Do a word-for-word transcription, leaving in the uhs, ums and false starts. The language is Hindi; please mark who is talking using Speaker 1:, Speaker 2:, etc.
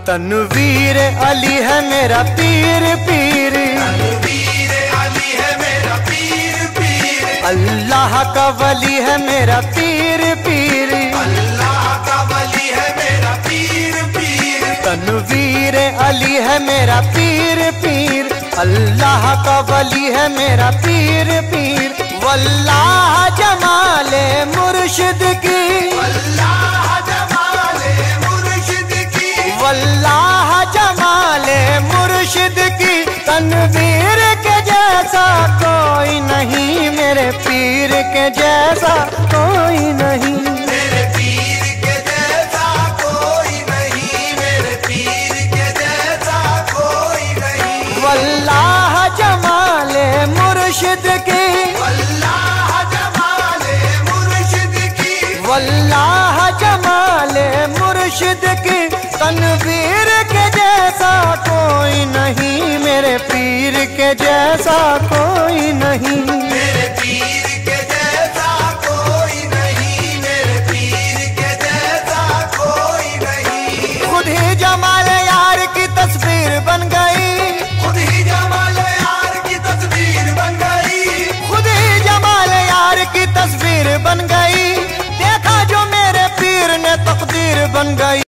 Speaker 1: तनवीर अली है मेरा पीर पीर,
Speaker 2: तनवीर अली है मेरा पीर पीर,
Speaker 1: अल्लाह का वली है मेरा पीर पीर,
Speaker 2: अल्लाह का वली है मेरा पीर पीर।
Speaker 1: तनवीर अली है मेरा पीर पीर, अल्लाह का वली है मेरा पीर पीर। वल्लाह जमाले मुर्शिद की,
Speaker 2: वल्लाह जमाले मुर्शिद की,
Speaker 1: वल्लाह जमाले मुर्शिद की। तनवीर के जैसा कोई नहीं, मेरे पीर के जैसा कोई नहीं,
Speaker 2: मेरे पीर के जैसा कोई नहीं, मेरे पीर के जैसा कोई नहीं।
Speaker 1: वल्लाह जमाले मुर्शिद की,
Speaker 2: वल्लाह जमाले मुर्शिद की,
Speaker 1: वल्लाह जमाले मुर्शिद की। तनवीर के जैसा कोई नहीं, मेरे पीर के जैसा कोई नहीं,
Speaker 2: मेरे पीर के जैसा कोई नहीं, मेरे पीर के जैसा कोई नहीं।
Speaker 1: खुद ही जमाल यार की तस्वीर बन गई,
Speaker 2: खुद ही जमाल यार की तस्वीर बन गई,
Speaker 1: खुद ही जमाल यार की तस्वीर बन गई। देखा जो मेरे पीर ने तकदीर बन गई।